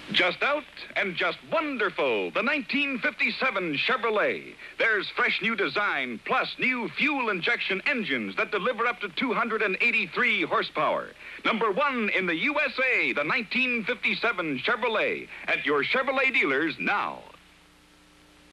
Just out and just wonderful, the 1957 Chevrolet. There's fresh new design, plus new fuel injection engines that deliver up to 283 horsepower. Number one in the USA, the 1957 Chevrolet, at your Chevrolet dealers now.